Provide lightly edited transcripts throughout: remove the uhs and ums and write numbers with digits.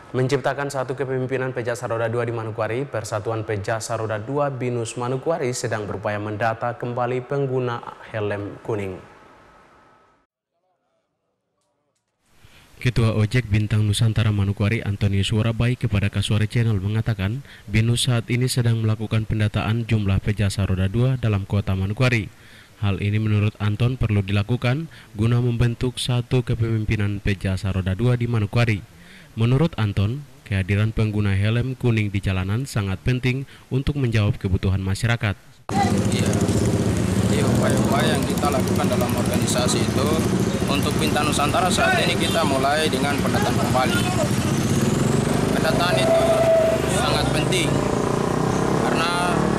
Menciptakan satu kepemimpinan Pejasa Roda 2 di Manokwari, Persatuan Pejasa Roda 2 BINUS Manokwari sedang berupaya mendata kembali pengguna helm kuning. Ketua Ojek Bintang Nusantara Manokwari Antonius Warabai kepada Kasuari Channel mengatakan BINUS saat ini sedang melakukan pendataan jumlah Pejasa Roda 2 dalam kota Manokwari. Hal ini menurut Anton perlu dilakukan guna membentuk satu kepemimpinan Pejasa Roda 2 di Manokwari. Menurut Anton, kehadiran pengguna helm kuning di jalanan sangat penting untuk menjawab kebutuhan masyarakat. Iya, upaya-upaya yang kita lakukan dalam organisasi itu untuk Bintang Nusantara saat ini kita mulai dengan pendataan kembali. Pendataan itu sangat penting karena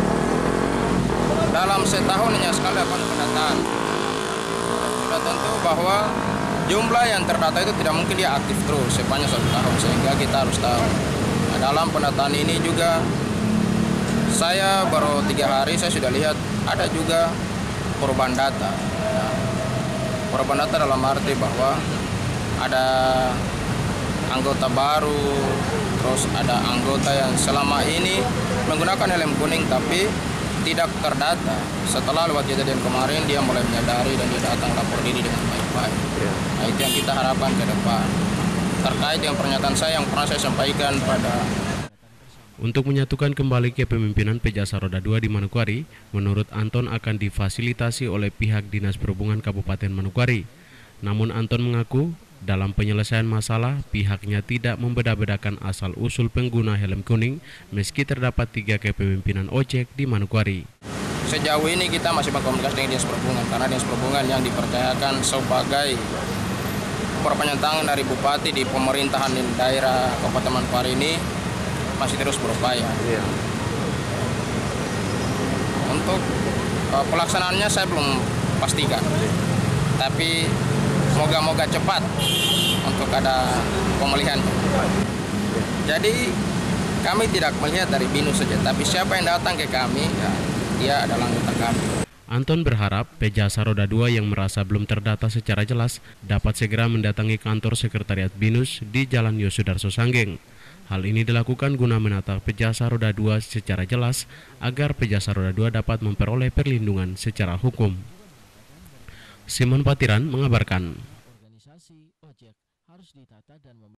dalam setahun hanya sekali akan pendataan. Sudah tentu bahwa jumlah yang terdata itu tidak mungkin dia aktif terus sepanjang 1 tahun, sehingga kita harus tahu. Nah, dalam pendataan ini juga saya baru 3 hari saya sudah lihat ada juga perubahan data. Nah, perubahan data dalam arti bahwa ada anggota baru, terus ada anggota yang selama ini menggunakan helm kuning tapi tidak terdata. Setelah lewat kejadian kemarin dia mulai menyadari dan dia datang lapor diri dengan baik-baik. Nah, itu yang kita harapkan ke depan. Terkait dengan pernyataan saya yang pernah saya sampaikan pada Untuk menyatukan kembali kepemimpinan Pejasa Roda 2 di Manokwari, menurut Anton akan difasilitasi oleh pihak Dinas Perhubungan Kabupaten Manokwari. Namun Anton mengaku dalam penyelesaian masalah pihaknya tidak membeda-bedakan asal-usul pengguna helm kuning meski terdapat 3 kepemimpinan ojek di Manokwari. Sejauh ini kita masih berkomunikasi dengan Dinas Perhubungan karena Dinas Perhubungan yang dipercayakan sebagai perpanjangan tangan dari Bupati di pemerintahan di daerah Kabupaten Manokwari ini masih terus berupaya. Untuk pelaksanaannya saya belum pastikan, tapi moga-moga cepat untuk ada pemulihan. Jadi kami tidak melihat dari BINUS saja, tapi siapa yang datang ke kami, ya, dia adalah anggota kami. Anton berharap Pejasa Roda 2 yang merasa belum terdata secara jelas dapat segera mendatangi kantor Sekretariat BINUS di Jalan Yosudarso Sanggeng. Hal ini dilakukan guna menata Pejasa Roda 2 secara jelas agar Pejasa Roda 2 dapat memperoleh perlindungan secara hukum. Simon Patiran mengabarkan.